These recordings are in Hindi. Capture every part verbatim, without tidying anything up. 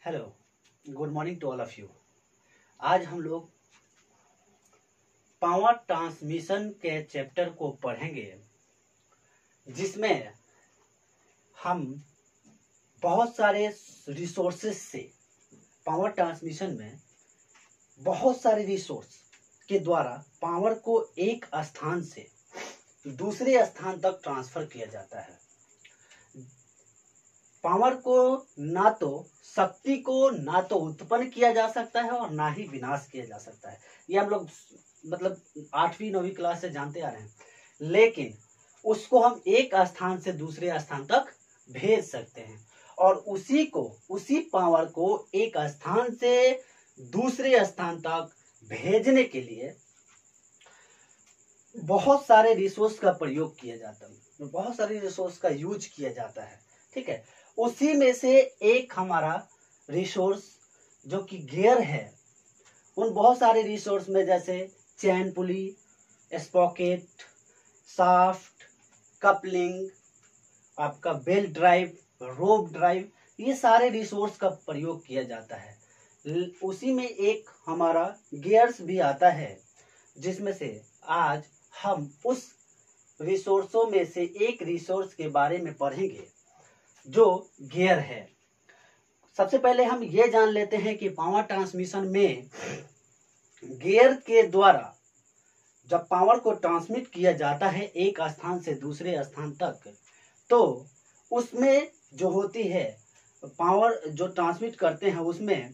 Hello, good morning to all of you. आज हम लोग पावर ट्रांसमिशन के चैप्टर को पढ़ेंगे, जिसमें हम बहुत सारे रिसोर्सेस से पावर ट्रांसमिशन में बहुत सारे रिसोर्स के द्वारा पावर को एक स्थान से दूसरे स्थान तक ट्रांसफर किया जाता है। पावर को ना तो शक्ति को ना तो उत्पन्न किया जा सकता है और ना ही विनाश किया जा सकता है। ये हम लोग मतलब आठवीं नौवीं क्लास से जानते आ रहे हैं, लेकिन उसको हम एक स्थान से दूसरे स्थान तक भेज सकते हैं और उसी को उसी पावर को एक स्थान से दूसरे स्थान तक भेजने के लिए बहुत सारे रिसोर्स का प्रयोग किया जाता है, बहुत सारे रिसोर्स का यूज किया जाता है। ठीक है, उसी में से एक हमारा रिसोर्स जो कि गियर है, उन बहुत सारे रिसोर्स में जैसे chain pulley, sprocket, shaft, coupling, आपका बेल्ट ड्राइव, रोप ड्राइव, ये सारे रिसोर्स का प्रयोग किया जाता है। उसी में एक हमारा गियर्स भी आता है, जिसमें से आज हम उस रिसोर्सों में से एक रिसोर्स के बारे में पढ़ेंगे जो गियर है। सबसे पहले हम ये जान लेते हैं कि पावर ट्रांसमिशन में गियर के द्वारा जब पावर को ट्रांसमिट किया जाता है एक स्थान से दूसरे स्थान तक, तो उसमें जो होती है पावर जो ट्रांसमिट करते हैं, उसमें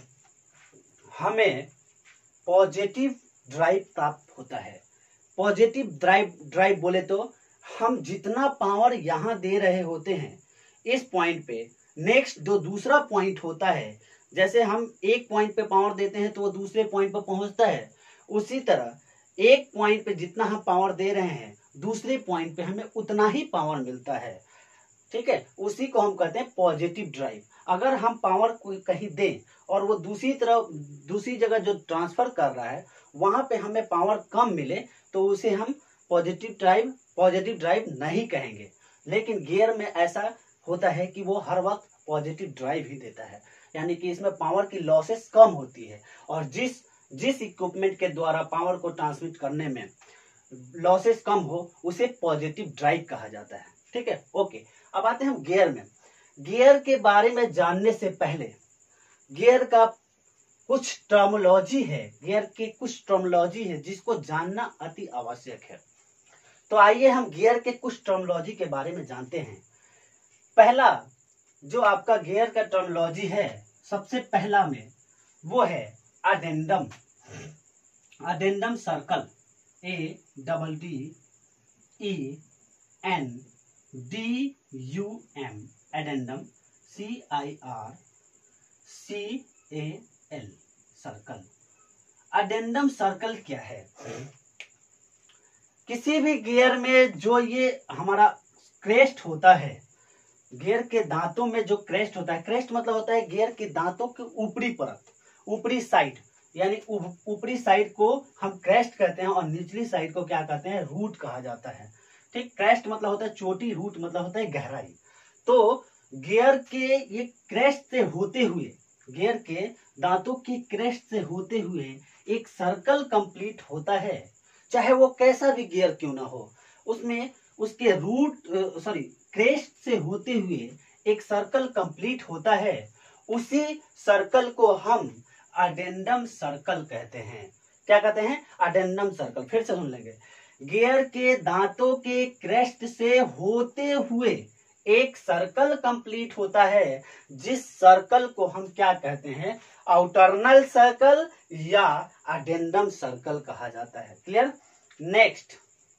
हमें पॉजिटिव ड्राइव प्राप्त होता है। पॉजिटिव ड्राइव ड्राइव बोले तो हम जितना पावर यहाँ दे रहे होते हैं इस पॉइंट पे, नेक्स्ट जो दूसरा पॉइंट होता है, जैसे हम एक पॉइंट पे पावर देते हैं तो वो दूसरे पॉइंट पे पहुंचता है, उसी तरह एक पॉइंट पे जितना हम पावर दे रहे हैं दूसरे पॉइंट पे हमें उतना ही पावर मिलता है। ठीक है, उसी को हम कहते हैं पॉजिटिव ड्राइव। अगर हम पावर को कहीं दें और वो दूसरी तरफ दूसरी जगह जो ट्रांसफर कर रहा है वहां पे हमें पावर कम मिले तो उसे हम पॉजिटिव ड्राइव पॉजिटिव ड्राइव नहीं कहेंगे। लेकिन गियर में ऐसा होता है कि वो हर वक्त पॉजिटिव ड्राइव ही देता है, यानी कि इसमें पावर की लॉसेस कम होती है और जिस जिस इक्विपमेंट के द्वारा पावर को ट्रांसमिट करने में लॉसेस कम हो उसे पॉजिटिव ड्राइव कहा जाता है। ठीक है, ओके। अब आते हैं हम गियर में। गियर के बारे में जानने से पहले गियर का कुछ टर्मोलॉजी है, गियर के कुछ टर्मोलॉजी है जिसको जानना अति आवश्यक है। तो आइए हम गियर के कुछ टर्मोलॉजी के बारे में जानते हैं। पहला जो आपका गियर का टर्मोलॉजी है, सबसे पहला में वो है addendum. Addendum circle, A double D E N D U M, addendum, C I R C A L, circle. Addendum circle क्या है? किसी भी गियर में जो ये हमारा क्रेस्ट होता है, गियर के दांतों में जो क्रेस्ट होता है, क्रेस्ट मतलब होता है गियर के दांतों की ऊपरी परत, ऊपरी साइड, यानी ऊपरी साइड को हम क्रेस्ट कहते हैं और निचली साइड को क्या कहते हैं? रूट कहा जाता है। ठीक, क्रेस्ट मतलब होता है चोटी, रूट मतलब होता है गहराई। तो गियर के ये क्रेस्ट से होते हुए, गियर के दांतों की क्रेस्ट से होते हुए एक सर्कल कंप्लीट होता है, चाहे वो कैसा भी गियर क्यों ना हो, उसमें उसके रूट सॉरी क्रेस्ट से होते हुए एक सर्कल कंप्लीट होता है। उसी सर्कल को हम अडेंडम सर्कल कहते हैं। क्या कहते हैं? Addendum circle. फिर से सुन लेंगे। गियर के दांतों के क्रेस्ट से होते हुए एक सर्कल कंप्लीट होता है, जिस सर्कल को हम क्या कहते हैं? आउटर्नल सर्कल या अडेंडम सर्कल कहा जाता है। क्लियर? नेक्स्ट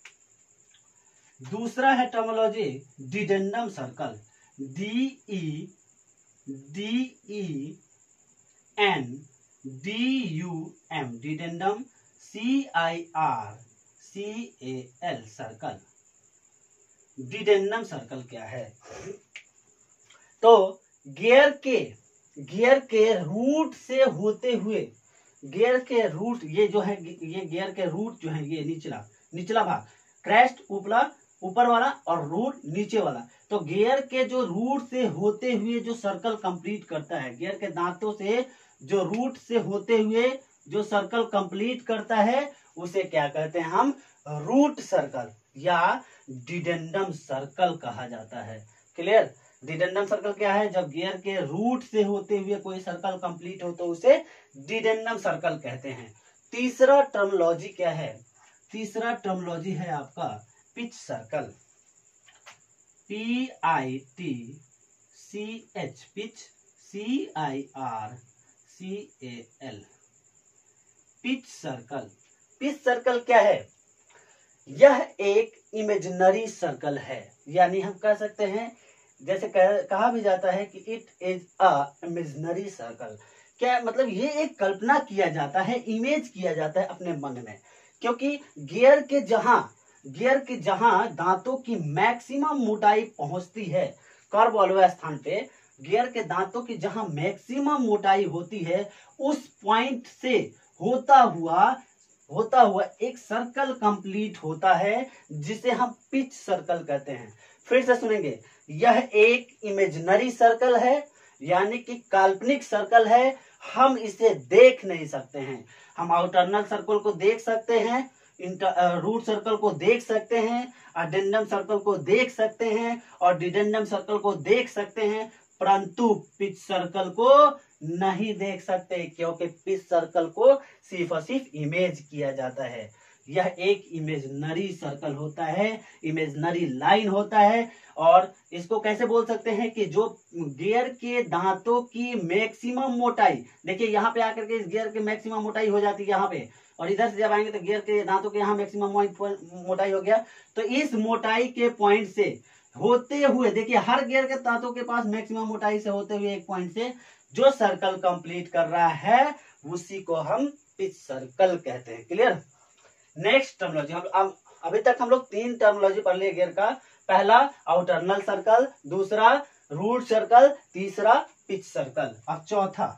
दूसरा है terminology dedendum circle, D E D E N D U M, dedendum, C I R C A L, circle. Dedendum circle क्या है? तो गियर के गियर के रूट से होते हुए, गियर के रूट, ये जो है ये गियर के रूट जो है, ये निचला निचला भाग, क्रेस्ट ऊपरा ऊपर वाला और रूट नीचे वाला। तो गियर के जो रूट से होते हुए जो सर्कल कंप्लीट करता है, गियर के दांतों से जो रूट से होते हुए जो सर्कल कंप्लीट करता है उसे क्या कहते हैं हम, रूट सर्कल या डिडेंडम सर्कल कहा जाता है। क्लियर? डिडेंडम सर्कल क्या है, जब गियर के रूट से होते हुए कोई सर्कल कंप्लीट हो तो उसे डिडेंडम सर्कल कहते हैं। तीसरा टर्मिनोलॉजी क्या है, तीसरा टर्मिनोलॉजी है आपका pitch circle, P I T C H, pitch, C I R C A L, pitch circle. Pitch circle क्या है, यह एक इमेजिनरी सर्कल है, यानी हम कह सकते हैं जैसे कह, कहा भी जाता है कि it is a imaginary circle. क्या मतलब, ये एक कल्पना किया जाता है, इमेज किया जाता है अपने मन में, क्योंकि गियर के जहां गियर के जहां दांतों की मैक्सिमम मोटाई पहुंचती है, कर्व वाले स्थान पे गियर के दांतों की जहां मैक्सिमम मोटाई होती है, उस पॉइंट से होता हुआ होता हुआ एक सर्कल कंप्लीट होता है जिसे हम पिच सर्कल कहते हैं। फिर से सुनेंगे, यह एक इमेजिनरी सर्कल है, यानी कि काल्पनिक सर्कल है, हम इसे देख नहीं सकते हैं। हम आउटर्नल सर्कल को देख सकते हैं, रूट सर्कल को देख सकते हैं, अडेंडम सर्कल को देख सकते हैं और डिडेंडम सर्कल को देख सकते हैं, परंतु पिच सर्कल को नहीं देख सकते, क्योंकि पिच सर्कल को सिर्फ और सिर्फ इमेज किया जाता है। यह एक इमेजिनरी सर्कल होता है, इमेजिनरी लाइन होता है। और इसको कैसे बोल सकते हैं कि जो गियर के दांतों की मैक्सिमम मोटाई, देखिए यहाँ पे आकर के इस गियर की मैक्सिमम मोटाई हो जाती है यहाँ पे, और इधर से जब आएंगे तो गियर के दांतों के यहाँ मैक्सिमम मोटाई हो गया। तो इस मोटाई के पॉइंट से होते हुए, देखिए हर गियर के दांतों के पास मैक्सिमम मोटाई से होते हुए एक पॉइंट से जो सर्कल कंप्लीट कर रहा है उसी को हम पिच सर्कल कहते हैं। क्लियर? नेक्स्ट टर्मिनोलॉजी, हम अब अभी तक हम लोग तीन टर्मिनोलॉजी पढ़ लिए गियर का। पहला आउटर्नल सर्कल, दूसरा रूट सर्कल, तीसरा पिच सर्कल। अब चौथा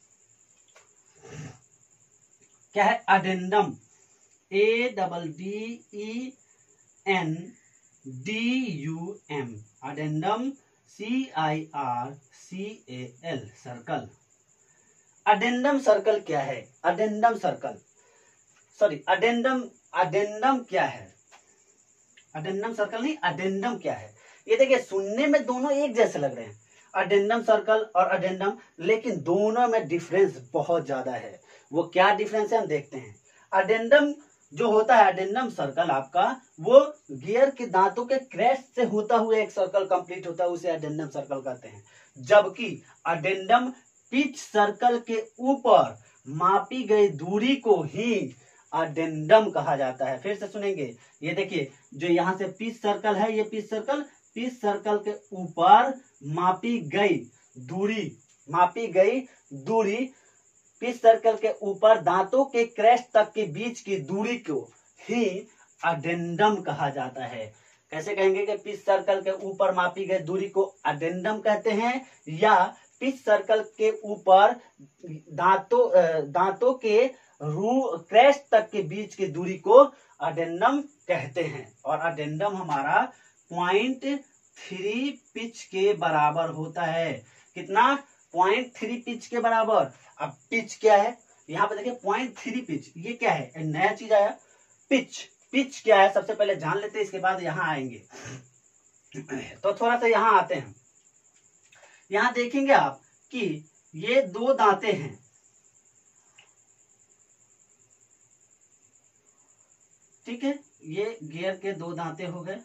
क्या है, addendum, A double D E N D U M, addendum, C I R C A L, circle. Addendum circle क्या है, addendum circle sorry addendum addendum क्या है, अडेंडम सर्कल नहीं, अडेंडम क्या है। ये देखिए सुनने में दोनों एक जैसे लग रहे हैं, अडेंडम सर्कल और अडेंडम, लेकिन दोनों में डिफरेंस बहुत ज्यादा है। वो क्या डिफरेंस है हम देखते हैं। अडेंडम जो होता है, अडेंडम सर्कल आपका, वो गियर के दांतों के क्रेस्ट से होता हुआ एक सर्कल कंप्लीट होता है, उसे अडेंडम सर्कल कहते हैं। जबकि अडेंडम पिच सर्कल के ऊपर मापी गई दूरी को ही अडेंडम कहा जाता है। फिर से सुनेंगे, ये देखिए जो यहाँ से पिच सर्कल है, ये पिच सर्कल, पिच सर्कल के ऊपर मापी गई दूरी मापी गई दूरी पिच सर्कल के ऊपर दांतों के क्रेस्ट तक के बीच की दूरी को ही अडेंडम कहा जाता है। कैसे कहेंगे कि पिच सर्कल के ऊपर मापी गई दूरी को अडेंडम कहते हैं, या पिच सर्कल के ऊपर दांतों दांतों के रू क्रेस्ट तक के बीच की दूरी को अडेंडम कहते हैं। और अडेंडम हमारा पॉइंट थ्री पिच के बराबर होता है। कितना? पॉइंट थ्री पिच के बराबर। अब पिच क्या है, यहाँ पे देखिए पॉइंट थ्री पिच, ये क्या है, नया चीज आया। पिच पिच क्या है सबसे पहले जान लेते हैं, इसके बाद यहाँ आएंगे। तो थोड़ा सा यहाँ आते हैं। यहाँ देखेंगे आप कि ये दो दांते हैं, ठीक है, ये गियर के दो दांते हो गए।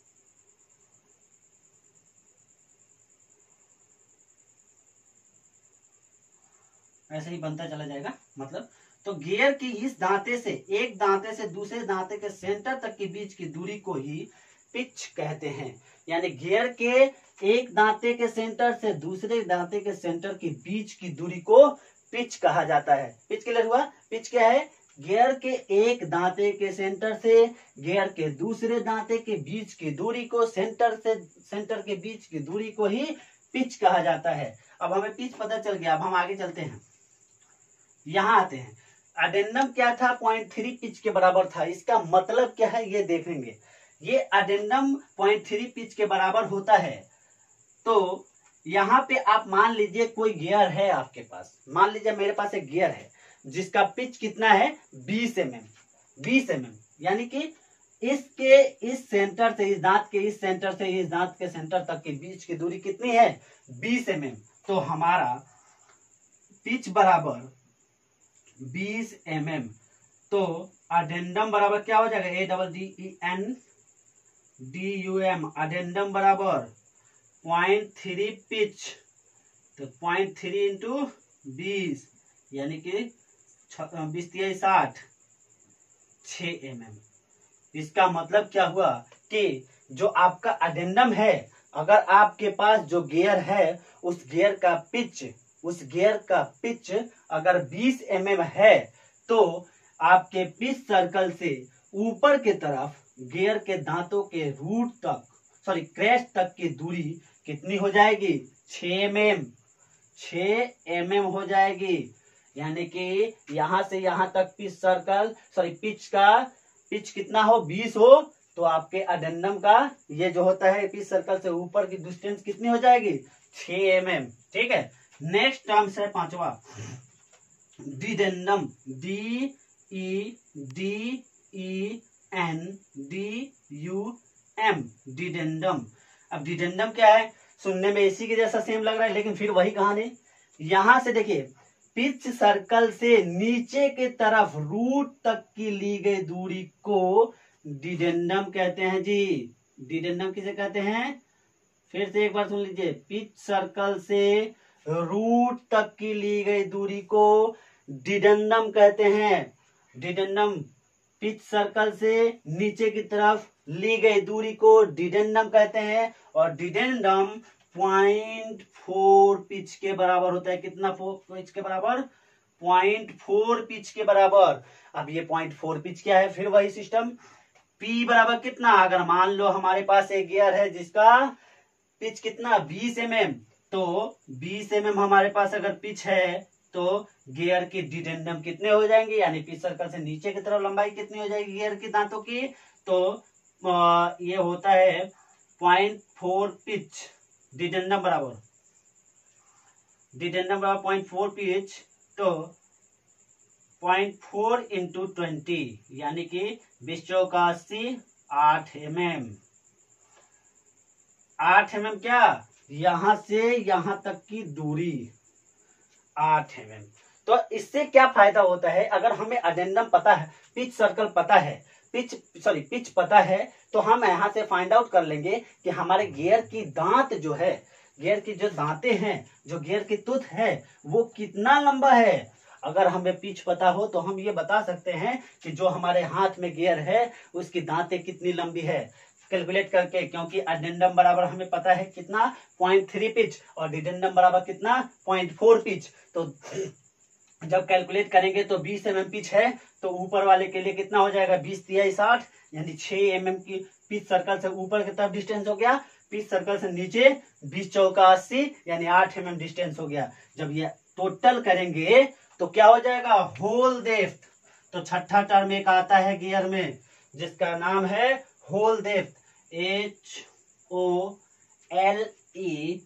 ऐसे ही बनता चला जाएगा मतलब। तो गियर की इस दांते से, एक दांते से दूसरे दांते के सेंटर तक के बीच की दूरी को ही पिच कहते हैं। यानी गियर के एक दांते के सेंटर से दूसरे दांते के सेंटर के बीच की दूरी को पिच कहा जाता है। पिच क्लियर हुआ? पिच क्या है? गियर के एक दांते के सेंटर से गियर के दूसरे दांते के बीच की दूरी को, सेंटर से सेंटर के बीच की दूरी को ही पिच कहा जाता है। अब हमें पिच पता चल गया, अब हम आगे चलते हैं, यहां आते हैं। अडेंडम क्या था? पॉइंट थ्री पिच के बराबर था। इसका मतलब क्या है ये देखेंगे। ये अडेंडम पॉइंट थ्री पिच के बराबर होता है। तो यहाँ पे आप मान लीजिए कोई गियर है आपके पास, मान लीजिए मेरे पास एक गियर है जिसका पिच कितना है बीस एम एम, बीस एम एम, यानी कि इसके इस सेंटर से इस दांत के इस सेंटर से इस दांत के सेंटर तक के बीच की दूरी कितनी है बीस एम एम। तो हमारा पिच बराबर बीस एम एम, तो अडेंडम बराबर क्या हो जाएगा, A double D E N D U M, addendum बराबर पॉइंट थ्री पिच, तो पॉइंट थ्री इंटू बीस यानी कि बीस तिया साठ, छ एम एम। इसका मतलब क्या हुआ कि जो आपका अडेंडम है, अगर आपके पास जो गियर है उस गियर का पिच उस गियर का पिच अगर बीस एम एम है, तो आपके पिच सर्कल से ऊपर के तरफ गियर के दांतों के रूट तक सॉरी क्रेस्ट तक की दूरी कितनी हो जाएगी, छ एम एम, छ एम एम हो जाएगी। यानी कि यहां से यहां तक पिच सर्कल सॉरी पिच का पिच कितना हो बीस हो, तो आपके अडेंडम का ये जो होता है पिच सर्कल से ऊपर की डिस्टेंस कितनी हो जाएगी, छ एम एम। ठीक है, नेक्स्ट टर्म्स है पांचवा dedendum, D E D E N D U M, dedendum. अब डिडेंडम क्या है, सुनने में इसी के जैसा सेम लग रहा है लेकिन फिर वही कहानी। यहां से देखिए पिच सर्कल से नीचे के तरफ रूट तक की ली गई दूरी को डिडेंडम कहते हैं जी। डिडेंडम किसे कहते हैं, फिर से एक बार सुन लीजिए, पिच सर्कल से रूट तक की ली गई दूरी को डिडेंडम कहते हैं। डिडेंडम पिच सर्कल से नीचे की तरफ ली गई दूरी को डिडेंडम कहते हैं, और डिडेंडम पॉइंट फोर पिच के बराबर होता है। कितना पिच के बराबर, पॉइंट फोर पिच के बराबर। अब ये पॉइंट फोर पिच क्या है, फिर वही सिस्टम, पी बराबर कितना, अगर मान लो हमारे पास एक गियर है जिसका पिच कितना बीस एम एम, तो बीस एम एम हमारे पास अगर पिच है तो गियर की डिडेंडम कितने हो जाएंगे, यानी पिच सर्कल से नीचे की तरफ लंबाई कितनी हो जाएगी गियर की दांतों की, तो आ, ये होता है पॉइंट फोर पिच डिडेंडम बराबर डिडेंडम बराबर पॉइंट फोर पिच, तो पॉइंट फोर इंटू ट्वेंटी यानी कि बीस चौका अस्सी, आठ एम एम। आठ एम एम क्या, यहां से यहां तक की दूरी आठ एम एम। तो इससे क्या फायदा होता है, अगर हमें अडेंडम पता है, पिच सर्कल पता है, पिच सॉरी पिच पता है, तो हम यहां से फाइंड आउट कर लेंगे कि हमारे गियर की दांत जो है, गियर की जो दांतें हैं, जो गियर की तुथ है, वो कितना लंबा है। अगर हमें पिच पता हो तो हम ये बता सकते हैं कि जो हमारे हाथ में गियर है उसकी दांतें कितनी लंबी है कैलकुलेट करके, क्योंकि अडेंडम बराबर हमें पता है कितना पॉइंट थ्री पिच और डिडेंडम बराबर कितना पॉइंट फोर पिच। तो जब कैलकुलेट करेंगे तो बीस एम एम पिच है, तो ऊपर वाले के लिए कितना हो जाएगा, बीस तिया साठ, यानी छह एम एम की पिच सर्कल से ऊपर की तरफ डिस्टेंस हो गया, पिच सर्कल से नीचे बीस चौका अस्सी यानी आठ एम एम डिस्टेंस हो गया। जब ये टोटल करेंगे तो क्या हो जाएगा, होल डेप्थ। तो छठा टर्म एक आता है गियर में जिसका नाम है whole depth, H O L E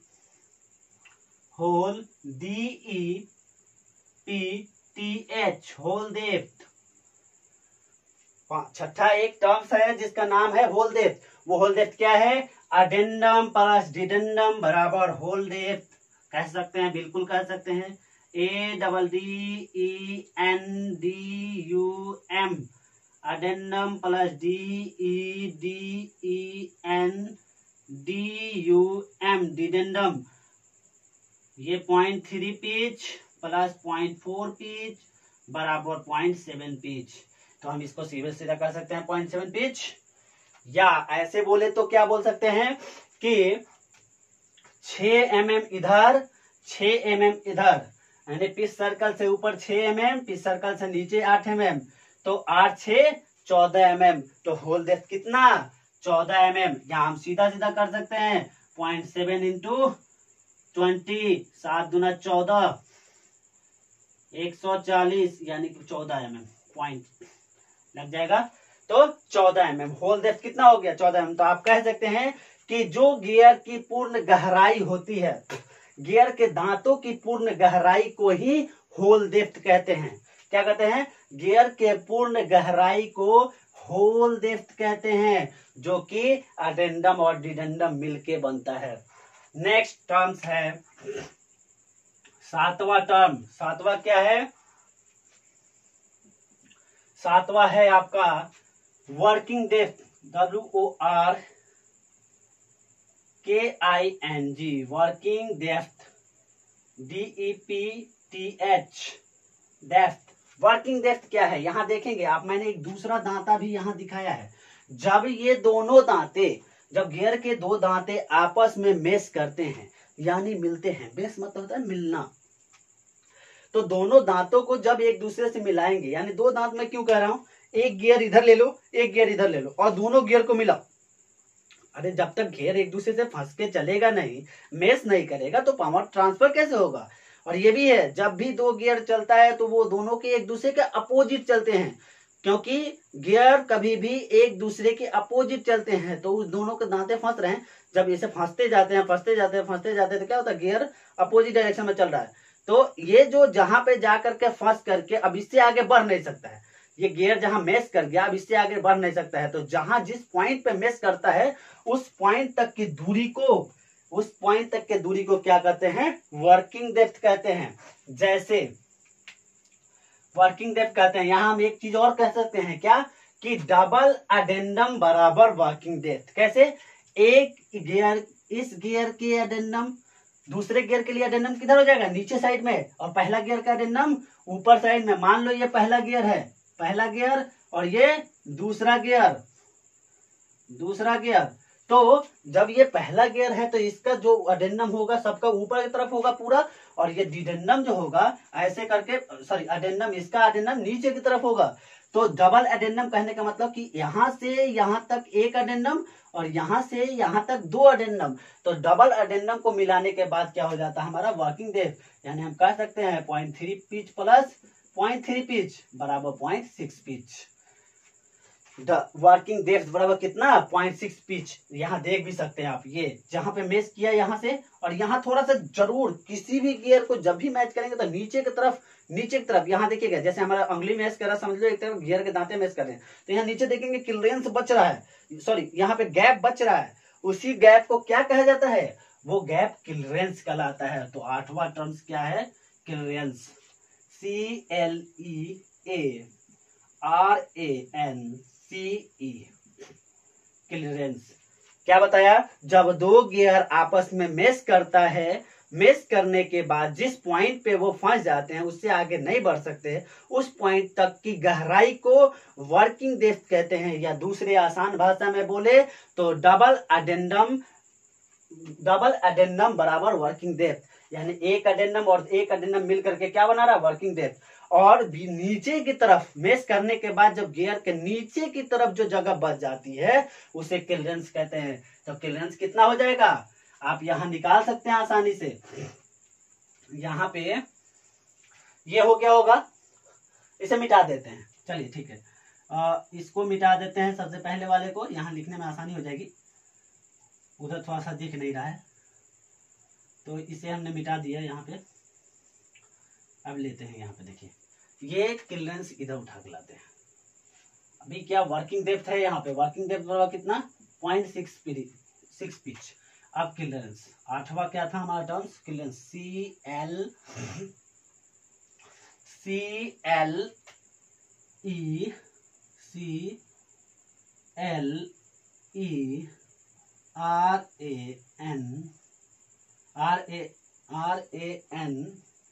whole D E P T H, whole depth. छठा एक टर्म्स है जिसका नाम है होल डेप्थ। वो होल डेप्थ क्या है, अडेंडम प्लस डिडेंडम बराबर होल डेप्थ कह सकते हैं, बिल्कुल कह सकते हैं। A double D E N D U M, addendum plus D E D E N D U M, dedendum. ये point three pitch plus point four pitch बराबर पॉइंट सेवन पिच। तो हम इसको सीधे सीधा कर सकते हैं पॉइंट सेवन पिच, या ऐसे बोले तो क्या बोल सकते हैं कि छ एम एम इधर छ एम एम इधर, यानी पिच सर्कल से ऊपर छ एम एम, पिच सर्कल से नीचे आठ एम एम, तो आठ छह चौदह एम एम। तो होल डेप्थ कितना, चौदह एम एम। या हम सीधा सीधा कर सकते हैं पॉइंट सेवन इंटू ट्वेंटी, सात दुना चौदह, एक सौ चालीस यानी कि चौदह एम एम पॉइंट लग जाएगा। तो चौदह एम एम। होल डेप्थ कितना हो गया? चौदह एम एम। तो आप कह सकते हैं कि जो गियर की पूर्ण गहराई होती है, गियर के दांतों की पूर्ण गहराई को ही होल डेप्थ कहते हैं। क्या कहते हैं? गियर के पूर्ण गहराई को होल डेप्थ कहते हैं, जो कि अडेंडम और डिडेंडम मिलके बनता है। नेक्स्ट टर्म्स है सातवां टर्म। सातवां क्या है? सातवां है आपका working depth, W O R K I N G, working depth, D E P T H, depth. Working depth क्या है? यहां देखेंगे आप, मैंने एक दूसरा दांता भी यहां दिखाया है। जब ये दोनों दांते, जब गियर के दो दांते आपस में मेश करते हैं, यानी मिलते हैं, मेश मतलब होता है मिलना, तो दोनों दांतों को जब एक दूसरे से मिलाएंगे, यानी दो दांत में क्यों कह रहा हूं, एक गियर इधर ले लो, एक गियर इधर ले लो और दोनों गियर को मिलाओ। अरे जब तक गियर एक दूसरे से फंस के चलेगा नहीं, मेश नहीं करेगा, तो पावर ट्रांसफर कैसे होगा? और ये भी है, जब भी दो गियर चलता है तो वो दोनों के एक दूसरे के अपोजिट चलते हैं, क्योंकि गियर कभी भी एक दूसरे के अपोजिट चलते हैं, तो उस दोनों के दांते फंस रहे हैं, जब इसे फंसते जाते हैं फंसते जाते हैं फंसते जाते हैं तो क्या होता है? गियर अपोजिट डायरेक्शन में चल रहा है, तो ये जो जहां पे जाकर के फंस करके अब इससे आगे बढ़ नहीं सकता है, ये गियर जहां मेश कर गया अब इससे आगे बढ़ नहीं सकता है, तो जहां जिस पॉइंट पे मेश करता है उस पॉइंट तक की दूरी को, उस पॉइंट तक के दूरी को क्या कहते हैं? वर्किंग डेप्थ कहते हैं। जैसे वर्किंग डेप्थ कहते हैं, यहां हम एक चीज और कह सकते हैं, क्या? कि डबल अडेंडम बराबर वर्किंग डेप्थ। कैसे? एक गियर, इस गियर के अडेंडम दूसरे गियर के लिए अडेंडम किधर हो जाएगा? नीचे साइड में, और पहला गियर का अडेंडम ऊपर साइड में। मान लो ये पहला गियर है, पहला गियर, और ये दूसरा गियर, दूसरा गियर। तो जब ये पहला गियर है तो इसका जो अडेंडम होगा सबका ऊपर की तरफ होगा पूरा, और ये डिडेंडम जो होगा ऐसे करके, सॉरी अडेंडम, इसका अडेंडम नीचे की तरफ होगा। तो डबल अडेंडम कहने का मतलब कि यहां से यहां तक एक अडेंडम और यहां से यहां तक दो अडेंडम, तो डबल अडेंडम को मिलाने के बाद क्या हो जाता है? हमारा वर्किंग डेप्थ। यानी हम कह सकते हैं point three pitch plus point three pitch बराबर point six pitch. Working depth बराबर कितना? Point six pitch. यहाँ देख भी सकते हैं आप, ये जहां पे मैच किया यहां से, और यहाँ थोड़ा सा जरूर किसी भी गियर को जब भी मैच करेंगे तो नीचे की तरफ, नीचे की तरफ यहाँ देखिएगा, जैसे हमारा अंगुली मैच कर रहा है, समझ लो एक तरफ गियर के दांते मैच कर रहे हैं, तो यहाँ नीचे देखेंगे क्लियरेंस बच रहा है, सॉरी यहाँ पे गैप बच रहा है, उसी गैप को क्या कहा जाता है? वो गैप क्लियरेंस कहलाता है। तो आठवां टर्म्स क्या है? Clearance, C L E A R A N C E, clearance. क्या बताया? जब दो गियर आपस में मेश करता है, मेश करने के बाद जिस पॉइंट पे वो फंस जाते हैं उससे आगे नहीं बढ़ सकते, उस पॉइंट तक की गहराई को वर्किंग डेप्थ कहते हैं, या दूसरे आसान भाषा में बोले तो डबल अडेंडम, डबल अडेंडम बराबर वर्किंग डेप्थ। यानी एक अडेंडम और एक अडेंडम मिल करके क्या बना रहा? Working depth. और भी नीचे की तरफ मेश करने के बाद जब गियर के नीचे की तरफ जो जगह बच जाती है उसे क्लियरेंस कहते हैं। तो क्लियरेंस कितना हो जाएगा? आप यहां निकाल सकते हैं आसानी से। यहां पे ये हो गया होगा, इसे मिटा देते हैं, चलिए ठीक है, आ, इसको मिटा देते हैं। सबसे पहले वाले को यहां लिखने में आसानी हो जाएगी, उधर थोड़ा सा दिख नहीं रहा है, तो इसे हमने मिटा दिया यहाँ पे। अब लेते हैं यहाँ पे, देखिए ये क्लियरेंस इधर उठा के लाते हैं। अभी क्या वर्किंग डेप्थ है यहाँ पे? वर्किंग डेप्थ बराबर कितना? Point six six pitch. अब क्लियरेंस, आठवां क्या था हमारा terms? Clearance, C L C L E C L E R A N R A R A N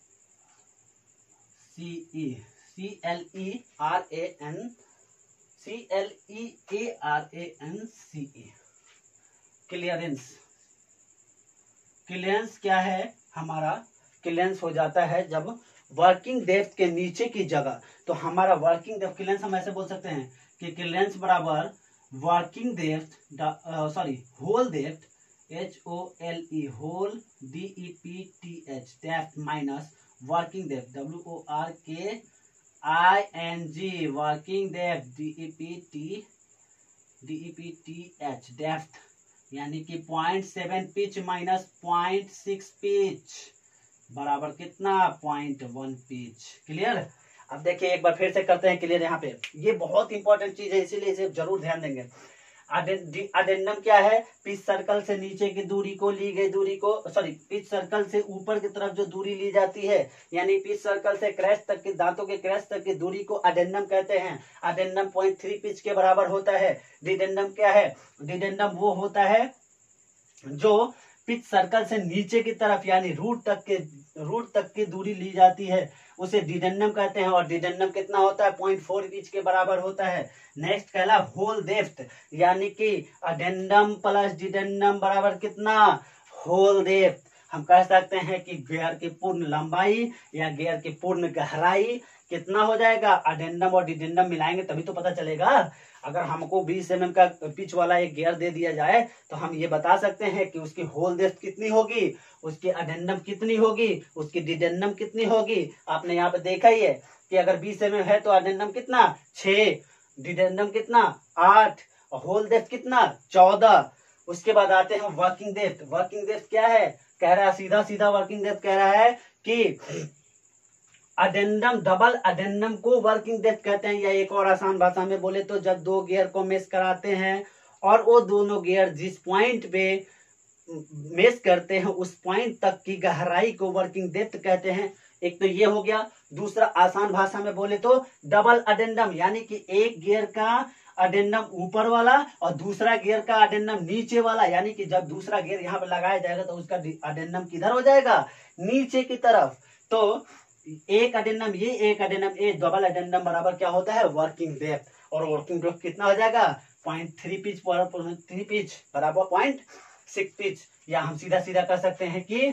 C E, C L E R A N C L E A R A N C E, clearance. Clearance क्या है हमारा? क्लियरेंस हो जाता है जब वर्किंग डेप्थ के नीचे की जगह, तो हमारा वर्किंग डेप्थ, क्लियरेंस हम ऐसे बोल सकते हैं कि क्लियरेंस बराबर working depth, sorry whole depth, H O L E, whole D E P T H, depth minus working depth, W O R K I N G, working depth, D E P T D E P T H depth, यानी कि point seven pitch minus point six pitch बराबर कितना, पॉइंट वन पिच। क्लियर। अब देखिए एक बार फिर से करते हैं क्लियर। यहाँ पे ये बहुत इंपॉर्टेंट चीज है, इसीलिए इसे जरूर ध्यान देंगे। अडेंडम क्या है, पिच सर्कल से नीचे की दूरी को ली गई दूरी को, सॉरी पिच सर्कल से ऊपर की तरफ जो दूरी ली जाती है, यानी पिच सर्कल से क्रैश तक की, दांतों के क्रैश तक की दूरी को अडेंडम कहते हैं। अडेंडम पॉइंट थ्री पिच के बराबर होता है। डिडेंडम क्या है, डिडेंडम वो होता है जो पिच सर्कल से नीचे की तरफ यानी रूट तक के रूट तक की दूरी ली जाती है, उसे डिडेंडम कहते हैं। और डिडेंडम कितना होता है, पॉइंट फोर पिच के बराबर होता है। नेक्स्ट कहला होल डेप्थ, यानी कि अडेंडम प्लस डिडेंडम बराबर कितना, होल डेप्थ। हम कह सकते हैं कि गियर की पूर्ण लंबाई या गियर की पूर्ण गहराई कितना हो जाएगा, अडेंडम और डिडेंडम मिलाएंगे तभी तो पता चलेगा। अगर हमको बीस एम एम का पिच वाला एक गियर दे दिया जाए तो हम ये बता सकते हैं कि उसकी होल डेप्थ कितनी होगी, उसकी अडेंडम कितनी होगी, उसकी डिडेंडम कितनी होगी। आपने यहाँ पे देखा ही है कि अगर बीस एम एम है तो अडेंडम कितना, छह, डिडेंडम कितना, आठ, और होल डेप्थ कितना, चौदह। उसके बाद आते हैं वर्किंग डेप्थ। वर्किंग डेप्थ क्या है, कह रहा है सीधा सीधा वर्किंग डेप्थ कह रहा है कि अडेंडम, डबल अडेंडम को वर्किंग डेप्थ कहते हैं। या एक और आसान भाषा में बोले तो जब दो गियर को मेश कराते हैं और वो दोनों गियर जिस पॉइंट पे मेश करते हैं उस पॉइंट तक की गहराई को वर्किंग डेप्थ कहते हैं। एक तो ये हो गया। दूसरा आसान भाषा में बोले तो डबल अडेंडम, यानी कि एक गियर का अडेंडम ऊपर वाला और दूसरा गियर का अडेंडम नीचे वाला, यानी कि जब दूसरा गियर यहाँ पे लगाया जाएगा तो उसका अडेंडम किधर हो जाएगा, नीचे की तरफ। तो एक अडेंडम ये, एक अडेंडम ये, डबल अडेंडम बराबर क्या होता है, वर्किंग डेप्थ। और वर्किंग डेप्थ कितना हो जाएगा, point three pitch three pitch बराबर पॉइंट सिक्स पिच। या हम सीधा सीधा कर सकते हैं कि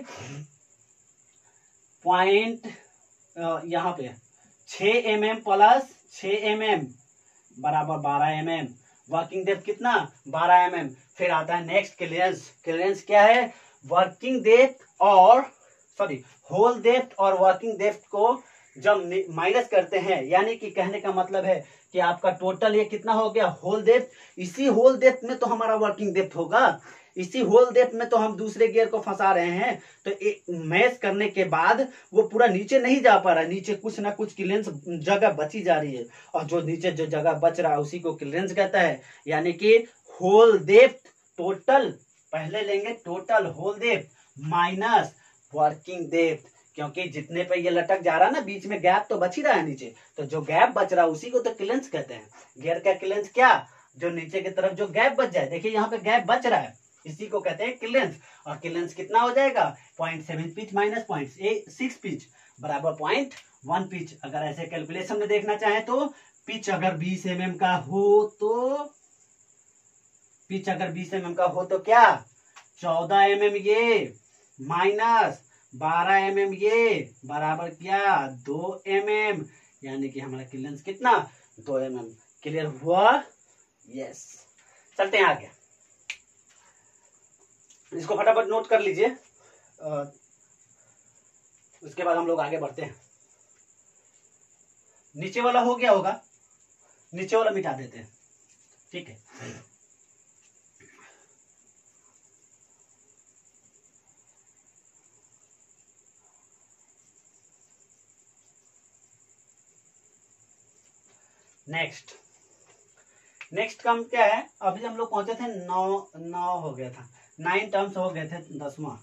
पॉइंट यहाँ पे छह एम एम प्लस छह एम एम बराबर बारह एम एम। वर्किंग डेप्थ कितना, बारह एम एम। फिर आता है नेक्स्ट क्लियरेंस। क्लियरेंस क्या है, वर्किंग डेप्थ और सॉरी होल डेप्थ और वर्किंग डेप्थ को जब माइनस करते हैं, यानी कि कहने का मतलब है कि आपका टोटल ये कितना हो गया, होल डेप्थ। इसी होल डेप्थ में तो हमारा वर्किंग डेप्थ होगा, इसी होल डेप्थ में तो हम दूसरे गियर को फंसा रहे हैं। तो एक मैश करने के बाद वो पूरा नीचे नहीं जा पा रहा, नीचे कुछ ना कुछ क्लियरेंस जगह बची जा रही है, और जो नीचे जो जगह बच रहा है उसी को क्लियरेंस कहता है। यानी कि होल डेप्थ टोटल, पहले लेंगे total whole depth minus working depth, क्योंकि जितने पे ये लटक जा रहा है ना, बीच में गैप तो बच ही रहा है नीचे, तो जो गैप बच रहा है उसी को तो क्लियरेंस कहते हैं। गियर का क्लियरेंस क्या, जो नीचे की तरफ जो गैप बच जाए, देखिए यहाँ पे गैप बच रहा है, इसी को कहते हैं क्लियरेंस। और क्लियरेंस कितना हो जाएगा, point seven pitch minus point six pitch बराबर पॉइंट वन पिच। अगर ऐसे कैलकुलेशन में देखना चाहे तो पिच अगर बीस एम एम का हो तो पिच अगर बीस एम एम का हो तो क्या, चौदह एम एम ये माइनस बारह एम एम ये बराबर क्या, दो एम एम। यानी कि हमारा क्लियरेंस कितना, दो एम एम। क्लियर हुआ, यस। चलते हैं आगे, इसको फटाफट नोट कर लीजिए, उसके बाद हम लोग आगे बढ़ते हैं। नीचे वाला हो गया होगा, नीचे वाला मिटा देते हैं, ठीक है। नेक्स्ट नेक्स्ट कम क्या है, अभी हम लोग पहुंचे थे नौ नौ हो गया था, नाइन टर्म्स हो गए थे। दसवां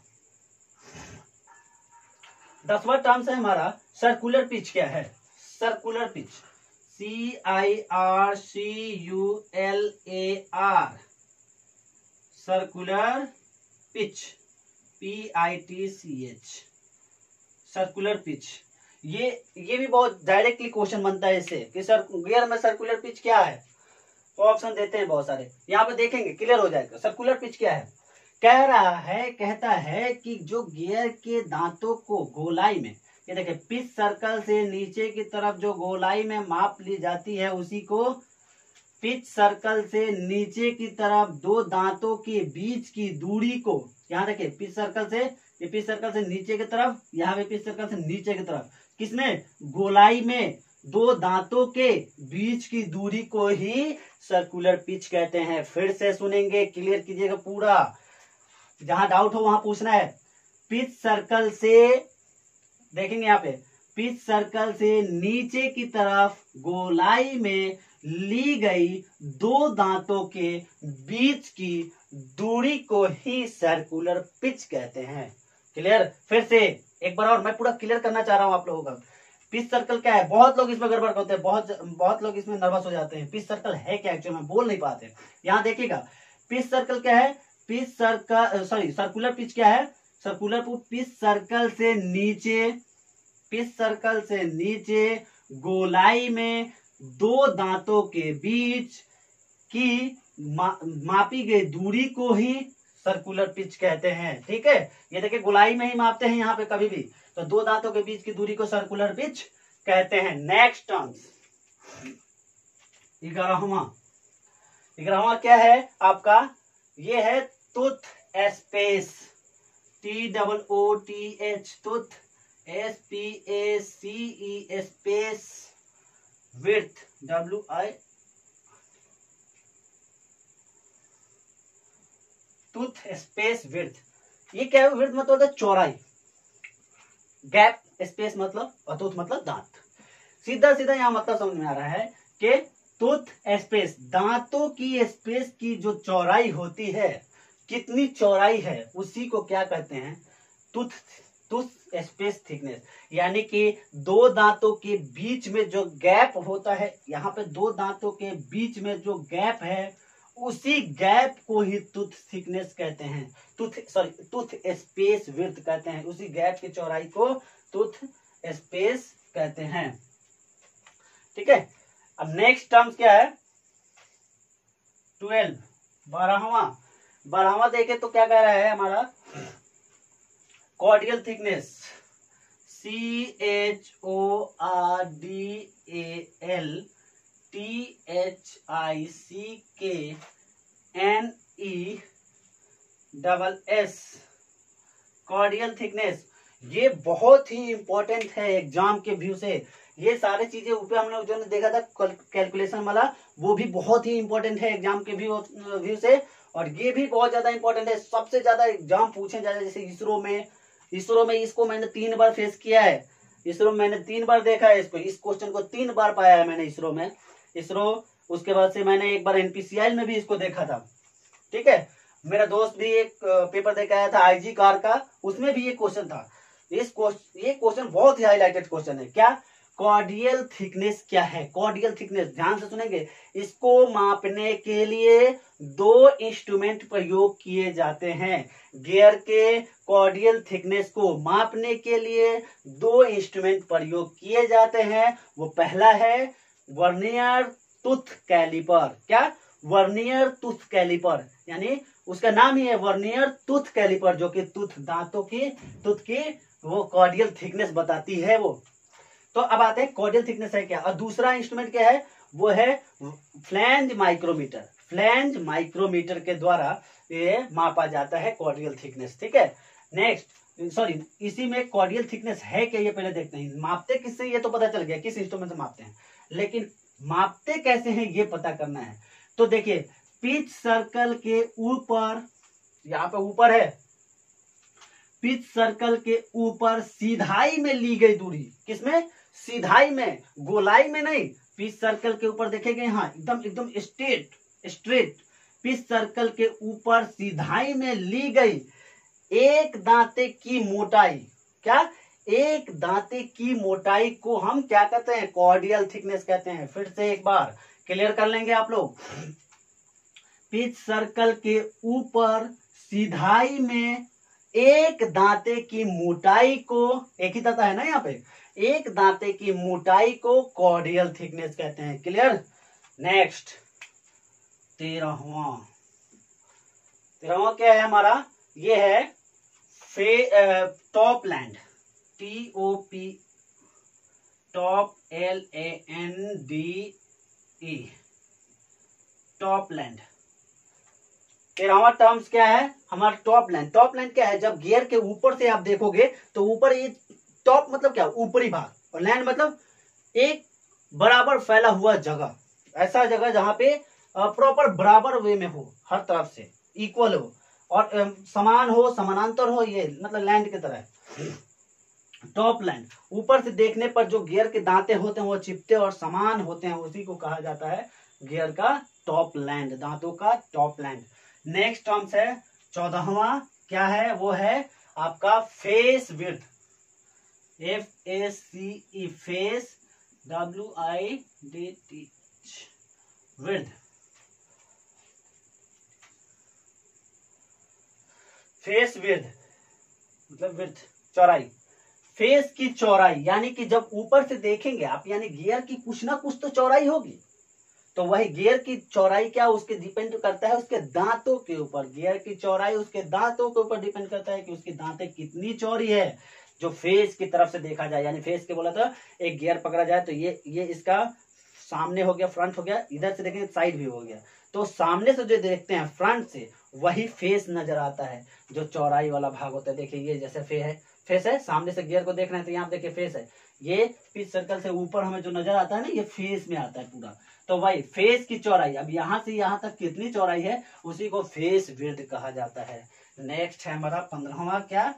दसवां टर्म्स है हमारा सर्कुलर पिच। क्या है circular pitch, C I R C U L A R, circular pitch, P I T C H, circular pitch. ये ये भी बहुत डायरेक्टली क्वेश्चन बनता है इससे कि सर गियर में सर्कुलर पिच क्या है, तो ऑप्शन देते हैं बहुत सारे, यहाँ पे देखेंगे क्लियर हो जाएगा। सर्कुलर पिच क्या है, कह रहा है कहता है कि जो गियर के दांतों को गोलाई में, ये देखिए पिच सर्कल से नीचे की तरफ जो गोलाई में माप ली जाती है उसी को पिच सर्कल से नीचे की तरफ दो दांतों के बीच की दूरी को, यहाँ देखिए पिच सर्कल से, ये पिच सर्कल से नीचे की तरफ, यहाँ पे पिच सर्कल से नीचे की तरफ, किसमें, गोलाई में दो दांतों के बीच की दूरी को ही सर्कुलर पिच कहते हैं। फिर से सुनेंगे, क्लियर कीजिएगा पूरा, जहां डाउट हो वहां पूछना है। पिच सर्कल से, देखेंगे यहाँ पे, पिच सर्कल से नीचे की तरफ गोलाई में ली गई दो दांतों के बीच की दूरी को ही सर्कुलर पिच कहते हैं। क्लियर? फिर से एक बार और मैं पूरा क्लियर करना चाह रहा हूं आप लोगों का। पिच सर्कल क्या है? बहुत लोग इसमें गड़बड़ करते हैं, बहुत बहुत लोग इसमें नर्वस हो जाते हैं। पिच सर्कल है क्या एक्चुअली में बोल नहीं पाते। यहाँ देखिएगा, पिच सर्कल क्या है? Pitch circle sorry circular pitch क्या है? सर्कुलर पिच सर्कल से नीचे, पिच सर्कल से नीचे गोलाई में दो दांतों के बीच की मा, मापी गई दूरी को ही सर्कुलर पिच कहते हैं। ठीक है, ये देखिए गोलाई में ही मापते हैं यहाँ पे कभी भी, तो दो दांतों के बीच की दूरी को सर्कुलर पिच कहते हैं। नेक्स्ट टर्म्स, ग्यारहवां ग्यारहवां क्या है आपका? ये है tooth space, T double O T H, tooth S P A C E, space width W I, tooth space width. ये क्या है? विड्थ मतलब होता है चौड़ाई, गैप, स्पेस मतलब, और टूथ मतलब दांत। सीधा सीधा यहाँ मतलब समझ में आ रहा है कि टूथ स्पेस, दांतों की स्पेस की जो चौड़ाई होती है, कितनी चौड़ाई है, उसी को क्या कहते हैं? Tooth tooth space thickness. यानी कि दो दांतों के बीच में जो गैप होता है, यहाँ पे दो दांतों के बीच में जो गैप है, उसी गैप को ही टूथ थिकनेस कहते हैं, tooth sorry tooth space width कहते हैं। उसी गैप की चौड़ाई को टूथ स्पेस कहते हैं। ठीक है, अब नेक्स्ट टर्म्स क्या है? ट्वेल्व, बारहवां बारहवां देखे तो क्या कह रहा है हमारा? Chordal thickness, C H O R D A L T H I C K N E double S, chordal thickness. ये बहुत ही इंपॉर्टेंट है एग्जाम के व्यू से। ये सारी चीजें ऊपर हम लोग जो देखा था कैलकुलेशन वाला, वो भी बहुत ही इंपॉर्टेंट है एग्जाम के व्यू व्यू से, और ये भी बहुत ज्यादा इंपॉर्टेंट है। सबसे ज्यादा एग्जाम पूछे जाते, जैसे इसरो में इसरो में इसको मैंने तीन बार फेस किया है, इसरो में मैंने तीन बार देखा है इसको, इस क्वेश्चन को तीन बार पाया है मैंने इसरो में। इसरो उसके बाद से मैंने एक बार एनपीसीआई में भी इसको देखा था। ठीक है, मेरा दोस्त भी एक पेपर देकर आया था आईजी कार का, उसमें भी ये क्वेश्चन था। इस क्वेश्चन ये क्वेश्चन बहुत ही हाईलाइटेड क्वेश्चन है। क्या? कॉर्डियल थिकनेस क्या है? कॉर्डियल थिकनेस ध्यान से सुनेंगे। इसको मापने के लिए दो इंस्ट्रूमेंट प्रयोग किए जाते हैं। गियर के कॉर्डियल थिकनेस को मापने के लिए दो इंस्ट्रूमेंट प्रयोग किए जाते हैं। वो पहला है वर्नियर टूथ कैलिपर। क्या? वर्नियर टूथ कैलिपर, यानी उसका नाम ही है वर्नियर टूथ कैलिपर, जो कि टूथ दांतों की टूथ की वो कॉर्डियल थिकनेस बताती है वो। तो अब आते हैं कॉर्डियल थिकनेस है क्या। और दूसरा इंस्ट्रूमेंट क्या है? वो है फ्लैंज माइक्रोमीटर। फ्लैंज माइक्रोमीटर के द्वारा ये मापा जाता है कॉर्डियल थिकनेस। ठीक है, नेक्स्ट सॉरी इसी में कॉर्डियल थिकनेस है क्या ये पहले देखते हैं। मापते किससे ये तो पता चल गया, किस इंस्ट्रूमेंट से मापते हैं, लेकिन मापते कैसे हैं ये पता करना है। तो देखिए, पिच सर्कल के ऊपर, यहाँ पे ऊपर है, पिच सर्कल के ऊपर सीधाई में ली गई दूरी, किसमें? सीधाई में, गोलाई में नहीं। पिच सर्कल के ऊपर देखेंगे यहाँ एकदम एकदम स्ट्रेट स्ट्रेट पिच सर्कल के ऊपर सीधाई में ली गई एक दांते की मोटाई। क्या? एक दांते की मोटाई को हम क्या कहते हैं? कॉर्डियल थिकनेस कहते हैं। फिर से एक बार क्लियर कर लेंगे आप लोग। पिच सर्कल के ऊपर सीधाई में एक दांते की मोटाई को, एक ही दांता है ना यहाँ पे, एक दांते की मोटाई को कॉर्डियल थिकनेस कहते हैं। क्लियर? नेक्स्ट तेरहवां तेरहवां क्या है हमारा? ये है top land, T O P, top L A N D E, top land. तेरहवां टर्म्स क्या है हमारा? Top land. टॉप लैंड क्या है? जब गियर के ऊपर से आप देखोगे तो ऊपर ये टॉप मतलब क्या? ऊपरी भाग, और लैंड मतलब एक बराबर फैला हुआ जगह, ऐसा जगह जहां पे प्रॉपर बराबर वे में हो, हर तरफ से इक्वल हो और समान हो, समानांतर हो, ये मतलब लैंड की तरह। टॉप लैंड, ऊपर से देखने पर जो गियर के दांते होते हैं वो चिपटे और समान होते हैं, उसी को कहा जाता है गियर का टॉप लैंड, दांतों का टॉप लैंड। नेक्स्ट टर्म्स है चौदहवां, क्या है वो है आपका face width, F A C E, face, W I D T, width. Face width मतलब विड्थ, चौड़ाई, फेस की चौड़ाई, यानी कि जब ऊपर से देखेंगे आप, यानी गियर की कुछ ना कुछ तो चौड़ाई होगी, तो वही गियर की चौड़ाई क्या उसके डिपेंड करता है उसके दांतों के ऊपर। गियर की चौड़ाई उसके दांतों के ऊपर डिपेंड करता है कि उसकी दांतें कितनी चौड़ी है, जो फेस की तरफ से देखा जाए, यानी फेस के बोला था एक गियर पकड़ा जाए तो ये ये इसका सामने हो गया, फ्रंट हो गया, इधर से देखेंगे साइड भी हो गया, तो सामने से जो देखते हैं फ्रंट से वही फेस नजर आता है, जो चौड़ाई वाला भाग होता है। देखिए ये जैसे फे है, फेस है, सामने से गियर को देख रहे हैं तो यहाँ देखिए फेस है, ये पिच सर्कल से ऊपर हमें जो नजर आता है ना, ये फेस में आता है पूरा, तो भाई फेस की चौड़ाई, अब यहाँ से यहाँ तक कितनी चौड़ाई है उसी को फेस विड्थ कहा जाता है। नेक्स्ट है हमारा पंद्रहवां, क्या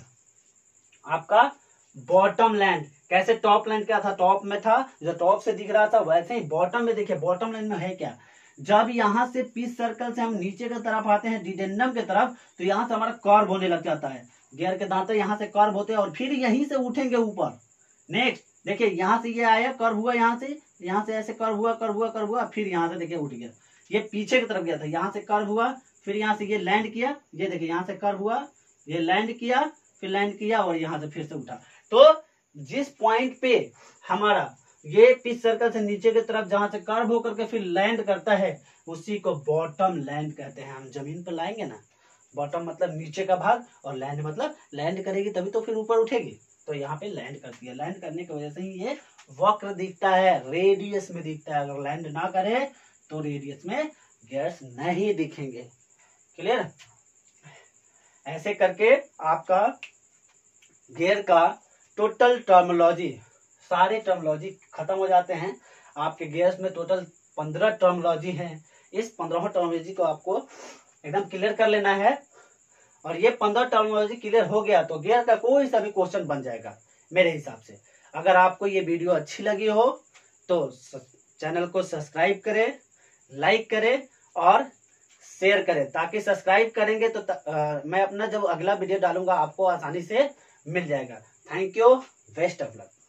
आपका बॉटम लैंड। कैसे टॉप लैंड क्या था, टॉप में था, जो टॉप से दिख रहा था, वैसे ही बॉटम में देखिए, बॉटम लैंड में है क्या, जब यहाँ से पिच सर्कल से हम नीचे की तरफ आते हैं डिडेंडम की तरफ, तो यहाँ से हमारा कर्व होने लग जाता है, गियर के दांते यहाँ से कर्व होते हैं और फिर यहीं से उठेंगे ऊपर। नेक्स्ट देखिए यहाँ से ये आया, कर्व हुआ, यहाँ से यहाँ से ऐसे कर्व हुआ, कर्व हुआ, कर्व हुआ, फिर यहाँ से देखिए उठ गया, ये पीछे की तरफ गया था, यहाँ से कर्व हुआ, फिर यहाँ से ये लैंड किया, ये देखिए यहाँ से कर्व हुआ, ये लैंड किया, फिर लैंड किया और यहाँ से फिर से उठा। तो जिस पॉइंट पे हमारा ये पिच सर्कल से नीचे की तरफ जहां से कर्व होकर के फिर लैंड करता है उसी को बॉटम लैंड कहते हैं। हम जमीन पर लाएंगे ना, बॉटम मतलब नीचे का भाग और लैंड मतलब लैंड करेगी तभी तो फिर ऊपर उठेगी, तो यहाँ पे लैंड करती है। लैंड करने की वजह से ही ये वक्र दिखता है, रेडियस में दिखता है। अगर लैंड ना करे तो रेडियस में गियर्स नहीं दिखेंगे। क्लियर? ऐसे करके आपका गियर का टोटल टर्मोलॉजी, सारे टर्मोलॉजी खत्म हो जाते हैं। आपके गियर्स में टोटल पंद्रह टर्मोलॉजी हैं। इस पंद्रह टर्मोलॉजी को आपको एकदम क्लियर कर लेना है, और ये पंद्रह टर्मोलॉजी क्लियर हो गया तो गियर का कोई सा भी क्वेश्चन बन जाएगा मेरे हिसाब से। अगर आपको ये वीडियो अच्छी लगी हो तो चैनल को सब्सक्राइब करें, लाइक करें और शेयर करें, ताकि सब्सक्राइब करेंगे तो त, आ, मैं अपना जब अगला वीडियो डालूंगा आपको आसानी से मिल जाएगा। Thank you, best of luck.